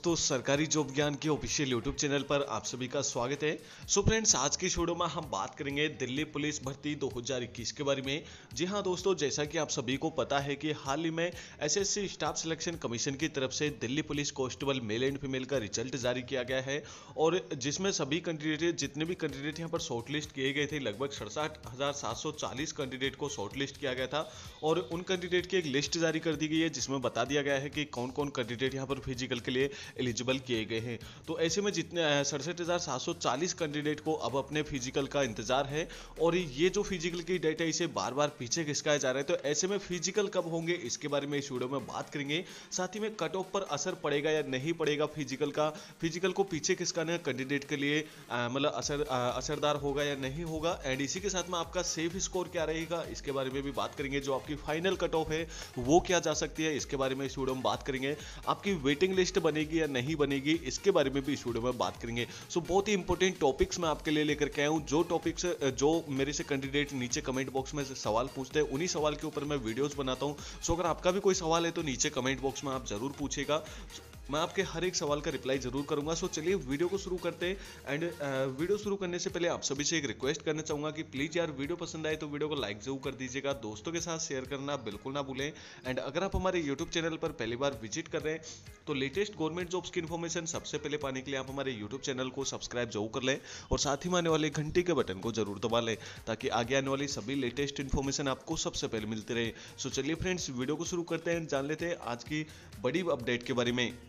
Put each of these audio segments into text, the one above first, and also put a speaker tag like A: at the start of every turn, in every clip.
A: दोस्तों, सरकारी जॉब ज्ञान के ऑफिशियल यूट्यूब चैनल पर आप सभी का स्वागत है। सो फ्रेंड्स, आज की वीडियो में हम बात करेंगे दिल्ली पुलिस भर्ती 2021 के बारे में। जी हां दोस्तों, जैसा कि आप सभी को पता है कि हाल ही में एसएससी स्टाफ सिलेक्शन कमीशन की तरफ से Delhi police constable male and female का रिजल्ट जारी किया गया है और जिसमें सभी कैंडिडेट जितने भी कैंडिडेट यहाँ पर शॉर्टलिस्ट किए गए थे, लगभग 67,740 कैंडिडेट को शॉर्टलिस्ट किया गया था और उन कैंडिडेट की एक लिस्ट जारी कर दी गई है जिसमें बता दिया गया है कि कौन कौन कैंडिडेट यहाँ पर फिजिकल के लिए एलिजिबल किए गए हैं। तो ऐसे में जितने 67,740 कैंडिडेट को अब अपने फिजिकल का इंतजार है और ये जो फिजिकल की डेट है इसे बार बार पीछे खिसकाया जा रहा है। तो ऐसे में फिजिकल कब होंगे इसके बारे में इस वीडियो में बात करेंगे। साथ ही में कट ऑफ पर असर पड़ेगा या नहीं पड़ेगा फिजिकल का, फिजिकल को पीछे खिसकाने कैंडिडेट के लिए मतलब असरदार होगा या नहीं होगा, एंड इसी के साथ में आपका सेफ स्कोर क्या रहेगा इसके बारे में भी बात करेंगे। जो आपकी फाइनल कट ऑफ है वो क्या जा सकती है इसके बारे में इस वीडियो में बात करेंगे। आपकी वेटिंग लिस्ट बनेगी या नहीं बनेगी इसके बारे में भी इस वीडियो में बात करेंगे। सो बहुत ही इंपॉर्टेंट टॉपिक्स मैं आपके लिए लेकर के आया हूं। जो टॉपिक्स जो मेरे से कैंडिडेट नीचे कमेंट बॉक्स में सवाल पूछते हैं उन्हीं सवाल के ऊपर मैं वीडियोस बनाता हूं। सो अगर आपका भी कोई सवाल है तो नीचे कमेंट बॉक्स में आप जरूर पूछेगा, मैं आपके हर एक सवाल का रिप्लाई जरूर करूंगा। सो चलिए वीडियो को शुरू करते हैं। एंड वीडियो शुरू करने से पहले आप सभी से एक रिक्वेस्ट करना चाहूंगा कि प्लीज यार वीडियो पसंद आए तो वीडियो को लाइक जरूर कर दीजिएगा, दोस्तों के साथ शेयर करना बिल्कुल ना भूलें। एंड अगर आप हमारे यूट्यूब चैनल पर पहली बार विजिट कर रहे हैं तो लेटेस्ट गवर्नमेंट जॉब्स की इन्फॉर्मेशन सबसे पहले पाने के लिए आप हमारे यूट्यूब चैनल को सब्सक्राइब जरूर कर लें और साथ ही में आने वाले घंटी के बटन को जरूर दबा लें ताकि आगे आने वाली सभी लेटेस्ट इन्फॉर्मेशन आपको सबसे पहले मिलती रहे। सो चलिए फ्रेंड्स, वीडियो को शुरू करते हैं, जान लेते हैं आज की बड़ी अपडेट के बारे में।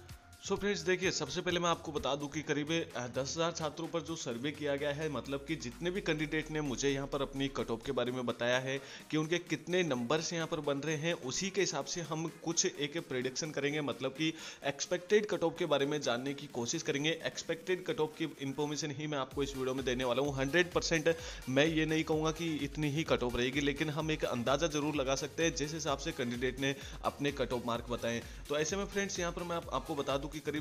A: सो फ्रेंड्स देखिए, सबसे पहले मैं आपको बता दूं कि करीब 10,000 छात्रों पर जो सर्वे किया गया है, मतलब कि जितने भी कैंडिडेट ने मुझे यहाँ पर अपनी कट ऑफ के बारे में बताया है कि उनके कितने नंबर से यहाँ पर बन रहे हैं, उसी के हिसाब से हम कुछ एक प्रेडिक्शन करेंगे, मतलब कि एक्सपेक्टेड कट ऑफ के बारे में जानने की कोशिश करेंगे। एक्सपेक्टेड कट ऑफ की इन्फॉर्मेशन ही मैं आपको इस वीडियो में देने वाला हूँ। 100% मैं ये नहीं कहूँगा कि इतनी ही कट ऑफ रहेगी, लेकिन हम एक अंदाजा जरूर लगा सकते हैं जिस हिसाब से कैंडिडेट ने अपने कट ऑफ मार्क बताएं। तो ऐसे में फ्रेंड्स यहाँ पर मैं आपको बता दूं कि करीब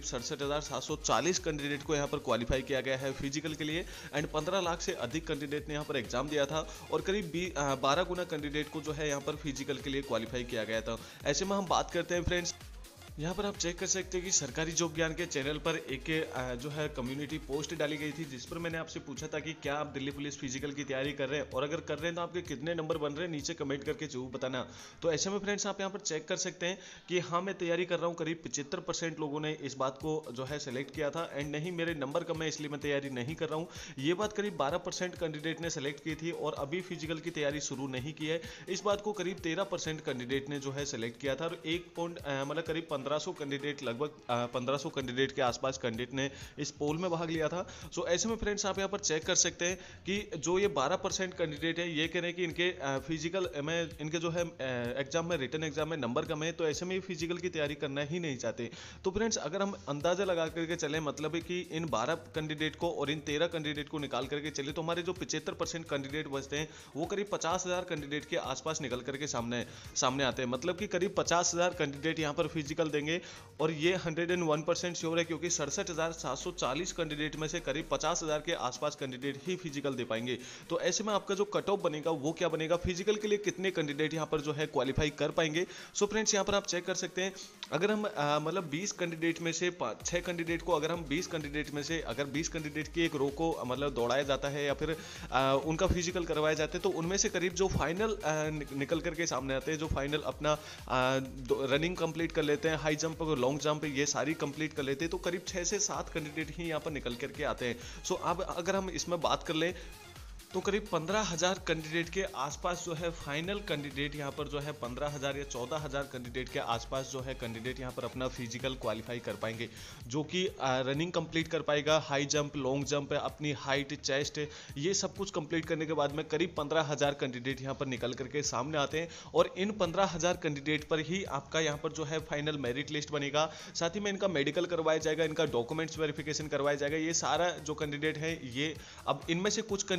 A: 67,740 कैंडिडेट को यहाँ पर क्वालिफाई किया गया है फिजिकल के लिए एंड 15 लाख से अधिक कैंडिडेट ने यहाँ पर एग्जाम दिया था और करीब 12 गुना कैंडिडेट को जो है यहाँ पर फिजिकल के लिए क्वालिफाई किया गया था। ऐसे में हम बात करते हैं फ्रेंड्स, यहाँ पर आप चेक कर सकते हैं कि सरकारी जॉब ज्ञान के चैनल पर एक जो है कम्युनिटी पोस्ट डाली गई थी जिस पर मैंने आपसे पूछा था कि क्या आप दिल्ली पुलिस फिजिकल की तैयारी कर रहे हैं और अगर कर रहे हैं तो आपके कितने नंबर बन रहे हैं, नीचे कमेंट करके जरूर बताना। तो ऐसे में फ्रेंड्स आप यहाँ पर चेक कर सकते हैं कि हाँ, मैं तैयारी कर रहा हूँ। करीब 75% लोगों ने इस बात को जो है सेलेक्ट किया था एंड नहीं, मेरे नंबर कम है इसलिए मैं तैयारी नहीं कर रहा हूँ, ये बात करीब 12% कैंडिडेट ने सेलेक्ट की थी और अभी फिजिकल की तैयारी शुरू नहीं की है, इस बात को करीब 13% कैंडिडेट ने जो है सेलेक्ट किया था और मतलब करीब 1500 कैंडिडेट, लगभग 1500 कैंडिडेट के आसपास कैंडिडेट ने इस पोल में भाग लिया था। सो ऐसे में फ्रेंड्स आप यहाँ पर चेक कर सकते हैं कि जो ये 12% कैंडिडेट है ये कह रहे हैं कि इनके फिजिकल में, इनके जो है एग्जाम में, रिटन एग्जाम में नंबर कम है, तो ऐसे में फिजिकल की तैयारी करना ही नहीं चाहते। तो फ्रेंड्स अगर हम अंदाजा लगा करके चले, मतलब है कि इन 12 कैंडिडेट को और इन 13 कैंडिडेट को निकाल करके चले तो हमारे जो 75% कैंडिडेट बचते हैं वो करीब 50,000 कैंडिडेट के आसपास निकल करके सामने आते हैं। मतलब कि करीब 50,000 कैंडिडेट यहाँ पर फिजिकल देंगे और ये 101% श्योर है क्योंकि 67,740 कैंडिडेट में से करीब 50,000 के आसपास कैंडिडेट ही फिजिकल दे पाएंगे। तो ऐसे में आपका जो कट ऑफ बनेगा वो क्या बनेगा, फिजिकल के लिए कितने कैंडिडेट यहाँ पर जो है क्वालिफाई कर पाएंगे। सो फ्रेंड्स यहाँ पर आप चेक कर सकते हैं, अगर हम मतलब 20 कैंडिडेट में से 6 कैंडिडेट को, अगर हम 20 कैंडिडेट में से अगर 20 कैंडिडेट की एक रो को मतलब दौड़ाया जाता है या फिर उनका फिजिकल करवाया जाता है तो उनमें से करीब जो फाइनल निकल करके सामने आते हैं, जो फाइनल अपना रनिंग कंप्लीट कर लेते हैं, हाई जंप, लॉन्ग जंप, ये सारी कंप्लीट कर लेते हैं, तो करीब 6 से 7 कैंडिडेट ही यहाँ पर निकल करके आते हैं। सो अब अगर हम इसमें बात कर लें तो करीब 15,000 कैंडिडेट के आसपास जो है फाइनल कैंडिडेट यहाँ पर जो है 15,000 या 14,000 कैंडिडेट के आसपास जो है कैंडिडेट यहाँ पर अपना फिजिकल क्वालिफाई कर पाएंगे, जो कि रनिंग कंप्लीट कर पाएगा, हाई जंप, लॉन्ग जंप, अपनी हाइट, चेस्ट, ये सब कुछ कंप्लीट करने के बाद में करीब 15,000 कैंडिडेट यहाँ पर निकल करके सामने आते हैं और इन 15,000 कैंडिडेट पर ही आपका यहाँ पर जो है फाइनल मेरिट लिस्ट बनेगा। साथ ही में इनका मेडिकल करवाया जाएगा, इनका डॉक्यूमेंट्स वेरिफिकेशन करवाया जाएगा। ये सारा जो कैंडिडेट है ये, अब इनमें से कुछ कैंडिडेट जो है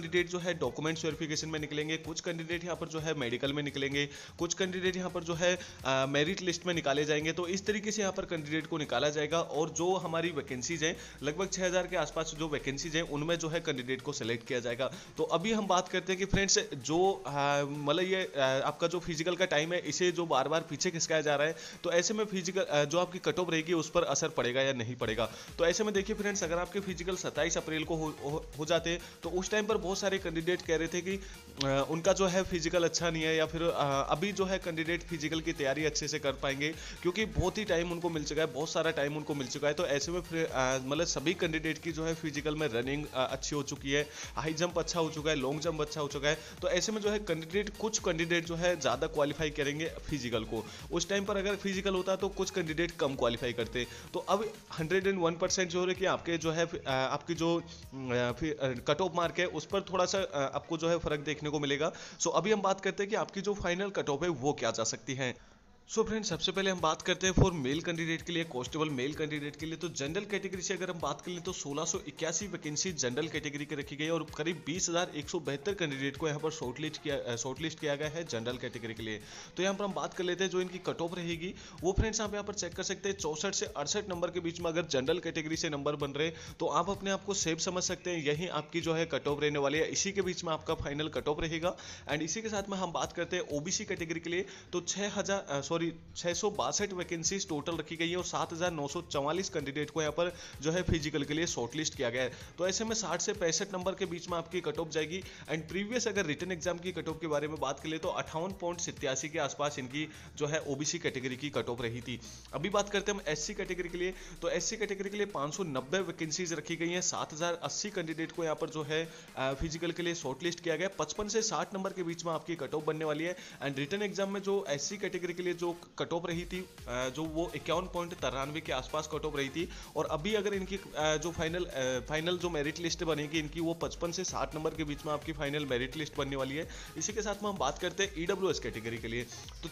A: है डॉक्यूमेंट्स वेरिफिकेशन में निकलेंगे, कुछ कैंडिडेट यहाँ पर जो है मेडिकल में निकलेंगे, कुछ कैंडिडेट यहाँ पर जो है मेरिट लिस्ट में निकाले जाएंगे। तो इस तरीके से यहाँ पर कैंडिडेट को निकाला जाएगा और जो हमारी वैकेंसीज हैं लगभग 6000 के आसपास जो वैकेंसीज हैं उनमें जो है कैंडिडेट को सिलेक्ट किया जाएगा। तो अभी हम बात करते हैं कि फ्रेंड्स जो मतलब ये आपका जो फिजिकल का टाइम है इसे जो बार बार पीछे खिसकाया जा रहा है, तो ऐसे में फिजिकल जो आपकी कट ऑफ रहेगी उस पर असर पड़ेगा या नहीं पड़ेगा। तो ऐसे में देखिए फ्रेंड्स, अगर आपके फिजिकल 27 अप्रैल को हो जाते तो उस टाइम पर बहुत सारे कैंडिडेट कह रहे थे कि उनका जो है फिजिकल अच्छा नहीं है या फिर अभी जो है कैंडिडेट फिजिकल की तैयारी अच्छे से कर पाएंगे क्योंकि बहुत ही टाइम उनको मिल चुका है, बहुत सारा टाइम उनको मिल चुका है। तो ऐसे में मतलब सभी कैंडिडेट की जो है फिजिकल में रनिंग अच्छी हो चुकी है, हाई जंप अच्छा हो चुका है, लॉन्ग जंप अच्छा हो चुका है। तो ऐसे में जो है कुछ कैंडिडेट जो है ज़्यादा क्वालिफाई करेंगे फिजिकल को। उस टाइम पर अगर फिजिकल होता तो कुछ कैंडिडेट कम क्वालिफाई करते। तो अब 101% जो है कि आपके जो है आपकी जो कट ऑफ मार्क है उस पर थोड़ा सा आपको जो है फर्क देखने को मिलेगा। सो अभी हम बात करते हैं कि आपकी जो फाइनल कट ऑफ है वो क्या जा सकती है। सो फ्रेंड्स, सबसे पहले हम बात करते हैं फॉर मेल कैंडिडेट के लिए, कांस्टेबल मेल कैंडिडेट के लिए। तो जनरल कैटेगरी से अगर हम बात कर लें तो 1681 वैकेंसी जनरल कैटेगरी की रखी गई और करीब 20,172 कैंडिडेट को यहाँ पर शॉर्टलिस्ट किया गया है जनरल कैटेगरी के लिए। तो यहाँ पर हम बात कर लेते हैं जो इनकी कट ऑफ रहेगी वो फ्रेंड्स आप यहाँ पर चेक कर सकते हैं। 64 से 68 नंबर के बीच में अगर जनरल कैटेगरी से नंबर बन रहे तो आप अपने आप को सेफ समझ सकते हैं, यही आपकी जो है कट ऑफ रहने वाली है, इसी के बीच में आपका फाइनल कट ऑफ रहेगा। एंड इसी के साथ में हम बात करते हैं ओबीसी कैटेगरी के लिए। तो 662 वैकेंसीज टोटल रखी गई है और 7944 कैंडिडेट को यहाँ पर जो है फिजिकल के लिए शॉर्टलिस्ट किया गया है। तो ऐसे में 60 से 65 नंबर के बीच में आपकी कट ऑफ जाएगी। एंड प्रीवियस अगर रिटन एग्जाम की कट ऑफ के बारे में बात कर ले तो 58.87 के आसपास इनकी जो है ओबीसी कैटेगरी की कट ऑफ रही थी। अभी बात करते हैं हम एससी कैटेगरी के लिए। तो एससी कैटेगरी के लिए 590 वैकेंसीज रखी गई हैं, 7080 कैंडिडेट को यहाँ पर जो है फिजिकल के लिए शॉर्टलिस्ट किया गया। 55 से 60 नंबर के बीच में आपकी कट ऑफ बनने वाली है। एंड रिटन एग्जाम में जो एससी कैटेगरी के लिए जो कट ऑफ रही थी जो वो 51.93 के आसपास कट ऑफ रही थी। और अभी अगर इनकी जो फाइनल जो मेरिट लिस्ट बनेगी इनकी वो 55 से 60 नंबर के बीच में आपकी फाइनल मेरिट लिस्ट बनने वाली है। इसी के साथ में हम बात करते हैं ईडब्ल्यूएस कैटेगरी के लिए। तो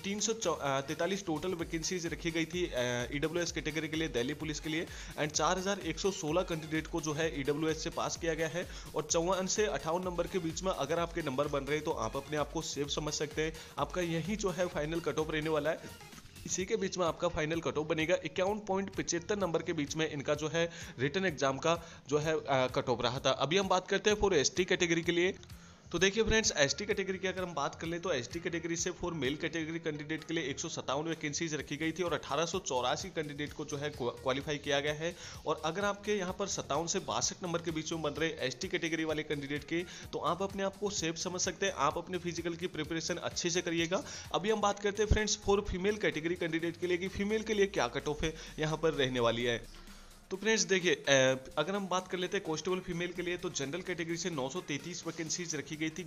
A: 343 टोटल वैकेंसीज रखी गई थी ईडब्ल्यूएस कैटेगरी के लिए दिल्ली पुलिस के लिए। एंड 4116 कैंडिडेट को जो है ईडब्ल्यूएस से पास किया गया है। और 54 से 58 नंबर के बीच में अगर आपके नंबर बन रहे हैं तो आप अपने आप को सेफ समझ सकते हैं, आपका यही जो है फाइनल कट ऑफ रहने वाला है। इसी के बीच में आपका फाइनल कट ऑफ बनेगा। 51.75 नंबर के बीच में इनका जो है रिटन एग्जाम का जो है कट ऑफ रहा था। अभी हम बात करते हैं फॉर एसटी कैटेगरी के लिए। तो देखिए फ्रेंड्स, एसटी कैटेगरी की अगर हम बात कर लें तो एसटी कैटेगरी से फॉर मेल कैटेगरी कैंडिडेट के लिए 157 वैकेंसीज रखी गई थी और 1884 कैंडिडेट को जो है क्वालिफाई किया गया है। और अगर आपके यहाँ पर 57 से 62 नंबर के बीच में बन रहे एसटी कैटेगरी वाले कैंडिडेट के तो आप अपने आप को सेफ समझ सकते हैं, आप अपने फिजिकल की प्रिपरेशन अच्छे से करिएगा। अभी हम बात करते हैं friends for female category candidate के लिए कि फीमेल के लिए क्या कट ऑफ है यहाँ पर रहने वाली है। तो फ्रेंड्स देखिए, अगर हम बात कर लेते हैं कांस्टेबल फीमेल के लिए तो जनरल कैटेगरी से 933 वैकेंसीज रखी गई थी,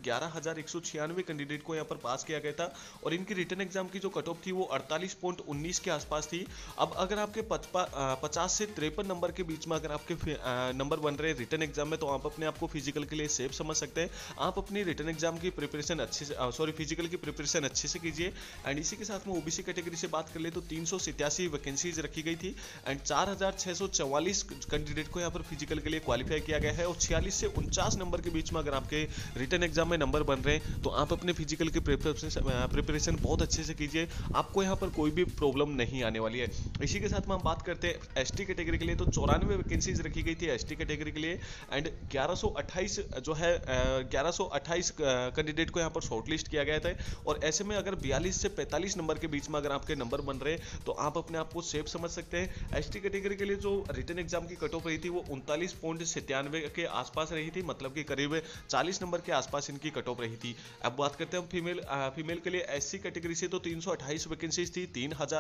A: 11196 कैंडिडेट को यहाँ पर पास किया गया था। और इनकी रिटन एग्जाम की जो कट ऑफ थी वो 48.19 के आसपास थी। अब अगर आपके 50 से 53 नंबर के बीच में अगर आपके नंबर बन रहे हैं रिटन एग्जाम में तो आप अपने आप को फिजिकल के लिए सेफ समझ सकते हैं। आप अपनी रिटन एग्जाम की प्रिपरेशन फिजिकल की प्रिपरेशन अच्छे से कीजिए। एंड इसी के साथ में ओबीसी कैटेगरी से बात कर ले तो 387 वैकेंसीज रखी गई थी एंड 4644 कैंडिडेट को यहाँ पर फिजिकल के लिए क्वालिफाई किया गया है। और 46 से 49 नंबर के बीच में अगर आपके रिटन एग्जाम में नंबर बन रहे हैं तो आप अपने फिजिकल की प्रिपरेशन बहुत अच्छे से कीजिए, आपको यहाँ पर कोई भी प्रॉब्लम नहीं आने वाली है। इसी के साथ में हम बात करते हैं एसटी कैटेगरी के लिए। तो 94 वैकेंसीज रखी गई थी एसटी कैटेगरी के लिए एंड 1128 जो है 1128 कैंडिडेट को यहाँ पर शॉर्टलिस्ट किया गया था। और ऐसे में अगर 42 से 45 नंबर के बीच में अगर आपके नंबर बन रहे हैं तो आप अपने आप को सेफ समझ सकते हैं। एसटी कैटेगरी के लिए जो रिटन एग्जाम की कट ऑफ रही थी वो 39.97 के आसपास रही थी, मतलब कि करीब 40 नंबर के आसपास इनकी कट ऑफ रही थी। अब बात करते हैं हम फीमेल के लिए एससी कैटेगरी से तो 328 वैकेंसीज थी,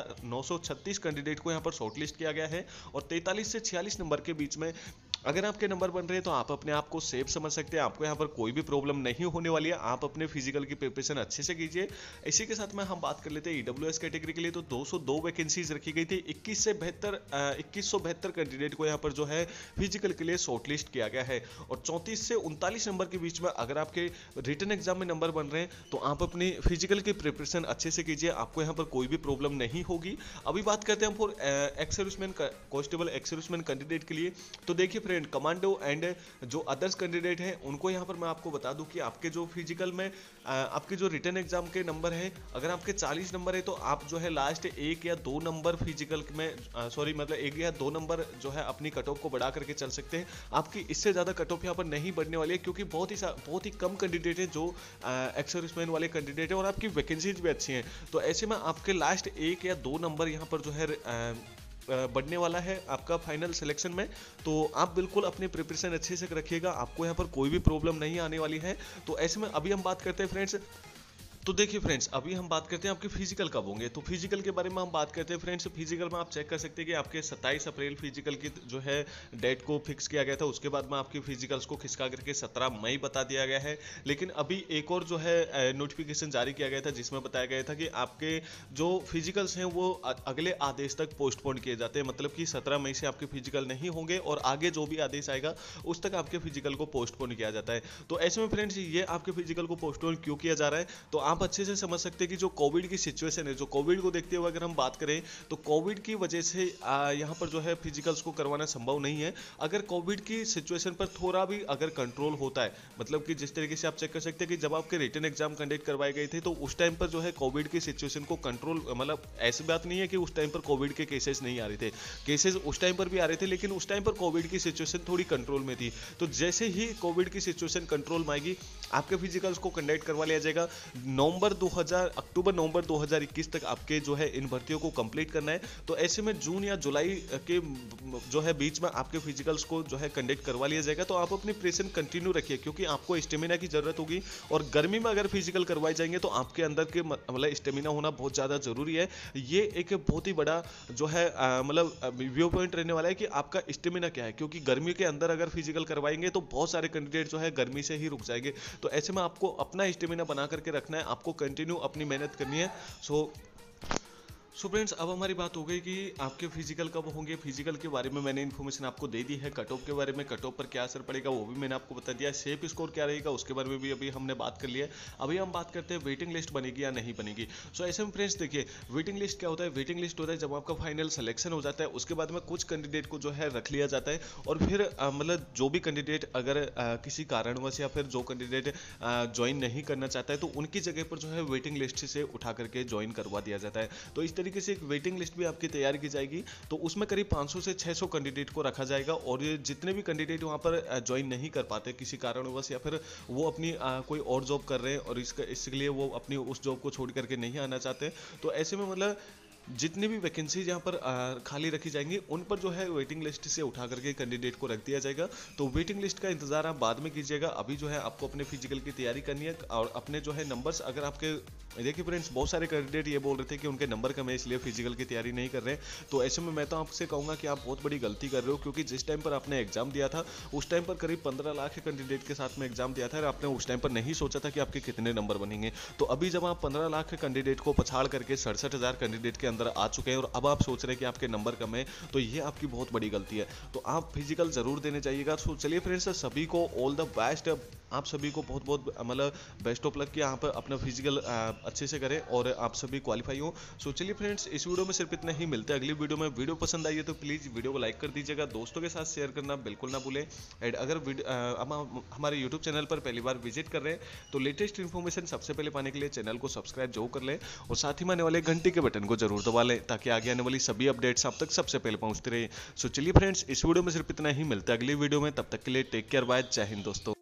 A: 3936 कैंडिडेट को यहाँ पर शॉर्टलिस्ट किया गया है। और 43 से 46 नंबर के बीच में अगर आपके नंबर बन रहे हैं तो आप अपने आप को सेफ समझ सकते हैं, आपको यहाँ पर कोई भी प्रॉब्लम नहीं होने वाली है, आप अपने फिजिकल की प्रिपरेशन अच्छे से कीजिए। इसी के साथ में हम बात कर लेते हैं ईडब्ल्यूएस कैटेगरी के लिए। तो 202 वैकेंसीज रखी गई थी, 2172 कैंडिडेट को यहाँ पर जो है फिजिकल के लिए शॉर्टलिस्ट किया गया है। और 34 से 39 नंबर के बीच में अगर आपके रिटन एग्जाम में नंबर बन रहे हैं तो आप अपनी फिजिकल की प्रिपरेशन अच्छे से कीजिए, आपको यहाँ पर कोई भी प्रॉब्लम नहीं होगी। अभी बात करते हैं हम for ex serviceman constable ex serviceman candidate के लिए। तो देखिए फ्रेंड कमांडो एंड जो अदर्स कैंडिडेट हैं उनको यहाँ पर मैं आपको बता दूं कि आपके जो फिजिकल में आपके जो रिटर्न एग्जाम के नंबर है, अगर आपके 40 नंबर है तो आप जो है लास्ट 1 या 2 नंबर फिजिकल में सॉरी मतलब 1 या 2 नंबर जो है अपनी कट ऑफ को बढ़ा करके चल सकते हैं। आपकी इससे ज़्यादा कट ऑफ यहाँ पर नहीं बढ़ने वाली है, क्योंकि बहुत ही कम कैंडिडेट है जो एक्स सर्विसमैन वाले कैंडिडेट है और आपकी वैकेंसीज भी अच्छी हैं। तो ऐसे में आपके लास्ट 1 या 2 नंबर यहाँ पर जो है बढ़ने वाला है आपका फाइनल सिलेक्शन में। तो आप बिल्कुल अपनी प्रिपरेशन अच्छे से रखिएगा, आपको यहाँ पर कोई भी प्रॉब्लम नहीं आने वाली है। तो ऐसे में अभी हम बात करते हैं फ्रेंड्स, तो देखिए फ्रेंड्स अभी हम बात करते हैं आपके फिजिकल कब होंगे। तो फिजिकल के बारे में हम बात करते हैं फ्रेंड्स। फिजिकल में आप चेक कर सकते हैं कि आपके 27 अप्रैल फिजिकल की जो है डेट को फिक्स किया गया था। उसके बाद में आपके फिजिकल्स को खिसका करके 17 मई बता दिया गया है। लेकिन अभी एक और जो है नोटिफिकेशन जारी किया गया था जिसमें बताया गया था कि आपके जो फिजिकल्स हैं वो अगले आदेश तक पोस्टपोन किए जाते हैं, मतलब कि 17 मई से आपके फिजिकल नहीं होंगे और आगे जो भी आदेश आएगा उस तक आपके फिजिकल को पोस्टपोन किया जाता है। तो ऐसे में फ्रेंड्स ये आपके फिजिकल को पोस्टपोन क्यों किया जा रहा है, तो आप अच्छे से समझ सकते हैं कि जो कोविड की सिचुएशन है, जो कोविड को देखते हुए अगर हम बात करें तो कोविड की वजह से यहाँ पर जो है फिजिकल्स को करवाना संभव नहीं है। अगर कोविड की सिचुएशन पर थोड़ा भी अगर कंट्रोल होता है, मतलब कि जिस तरीके से आप चेक कर सकते हैं कि जब आपके रिटन एग्जाम कंडक्ट करवाए गए थे तो उस टाइम पर जो है कोविड की सिचुएशन को कंट्रोल, मतलब ऐसी बात नहीं है कि उस टाइम पर कोविड के केसेस नहीं आ रहे थे, केसेस उस टाइम पर भी आ रहे थे, लेकिन उस टाइम पर कोविड की सिचुएशन थोड़ी कंट्रोल में थी। तो जैसे ही कोविड की सिचुएशन कंट्रोल में आएगी आपके फिजिकल्स को कंडक्ट करवा लिया जाएगा। अक्टूबर नवंबर 2021 तक आपके जो है इन भर्तियों को कंप्लीट करना है। तो ऐसे में जून या जुलाई के जो है बीच में आपके फिजिकल्स को जो है कंडक्ट करवा लिया जाएगा। तो आप अपनी प्रिपरेशन कंटिन्यू रखिए, क्योंकि आपको स्टेमिना की जरूरत होगी और गर्मी में अगर फिजिकल करवाए जाएंगे तो आपके अंदर के मतलब स्टेमिना होना बहुत ज़्यादा जरूरी है। ये एक बहुत ही बड़ा जो है मतलब व्यू पॉइंट रहने वाला है कि आपका स्टेमिना क्या है, क्योंकि गर्मी के अंदर अगर फिजिकल करवाएंगे तो बहुत सारे कैंडिडेट जो है गर्मी से ही रुक जाएंगे। तो ऐसे में आपको अपना स्टेमिना बना करके रखना है, आपको कंटिन्यू अपनी मेहनत करनी है। सो फ्रेंड्स अब हमारी बात हो गई कि आपके फिजिकल कब होंगे। फिजिकल के बारे में मैंने इन्फॉर्मेशन आपको दे दी है। कट ऑफ के बारे में, कट ऑफ पर क्या असर पड़ेगा वो भी मैंने आपको बता दिया। सेफ स्कोर क्या रहेगा उसके बारे में भी अभी हमने बात कर लिया है। अभी हम बात करते हैं वेटिंग लिस्ट बनेगी या नहीं बनेगी। सो ऐसे में फ्रेंड्स देखिए वेटिंग लिस्ट क्या होता है। वेटिंग लिस्ट होता है जब आपका फाइनल सिलेक्शन हो जाता है, उसके बाद में कुछ कैंडिडेट को जो है रख लिया जाता है और फिर मतलब जो भी कैंडिडेट अगर किसी कारणवश या फिर जो कैंडिडेट ज्वाइन नहीं करना चाहता है तो उनकी जगह पर जो है वेटिंग लिस्ट से उठा करके ज्वाइन करवा दिया जाता है। तो इस तरीके से एक वेटिंग लिस्ट भी आपकी तैयार की जाएगी। तो उसमें करीब 500 से 600 कैंडिडेट को रखा जाएगा और ये जितने भी कैंडिडेट वहां पर ज्वाइन नहीं कर पाते किसी कारणवश या फिर वो अपनी कोई और जॉब कर रहे हैं और इसके लिए वो अपनी उस जॉब को छोड़ करके नहीं आना चाहते, तो ऐसे में मतलब जितनी भी वैकेंसीज यहाँ पर खाली रखी जाएंगी उन पर जो है वेटिंग लिस्ट से उठा करके कैंडिडेट को रख दिया जाएगा। तो वेटिंग लिस्ट का इंतजार आप बाद में कीजिएगा। अभी जो है आपको अपने फिजिकल की तैयारी करनी है और अपने जो है नंबर्स, अगर आपके देखिए फ्रेंड्स बहुत सारे कैंडिडेट ये बोल रहे थे कि उनके नंबर कम है इसलिए फिजिकल की तैयारी नहीं कर रहे हैं। तो ऐसे में मैं तो आपसे कहूँगा कि आप बहुत बड़ी गलती कर रहे हो, क्योंकि जिस टाइम पर आपने एग्जाम दिया था उस टाइम पर करीब 15 लाख कैंडिडेट के साथ में एग्जाम दिया था और आपने उस टाइम पर नहीं सोचा था कि आपके कितने नंबर बनेंगे। तो अभी जब आप 15 लाख कैंडिडेट को पछाड़ करके 67,000 कैंडिडेट के अंदर आ चुके हैं और अब आप सोच रहे हैं कि आपके नंबर कम है, तो ये आपकी बहुत बड़ी गलती है। तो आप फिजिकल जरूर देने जाइएगा। तो चलिए फ्रेंड्स सभी को ऑल द बेस्ट, आप सभी को बहुत बहुत मतलब बेस्ट ऑफ लक कि यहाँ पर अपना फिजिकल अच्छे से करें और आप सभी क्वालिफाई हो। सो चलिए फ्रेंड्स इस वीडियो में सिर्फ इतना ही, मिलते हैं अगली वीडियो में। वीडियो पसंद आई है तो प्लीज़ वीडियो को लाइक कर दीजिएगा, दोस्तों के साथ शेयर करना बिल्कुल ना भूलें। एंड अगर हमारे यूट्यूब चैनल पर पहली बार विजिट कर रहे हैं तो लेटेस्ट इन्फॉर्मेशन सबसे पहले पाने के लिए चैनल को सब्सक्राइब जरूर कर लें और साथ ही में आने वाले घंटी के बटन को जरूर दबा लें ताकि आगे आने वाली सभी अपडेट्स आप तक सबसे पहले पहुंचते रहे। सो चलिए फ्रेंड्स इस वीडियो में सिर्फ इतना ही, मिलते हैं अगली वीडियो में। तब तक के लिए टेक केयर, बाय, जय हिंद दोस्तों।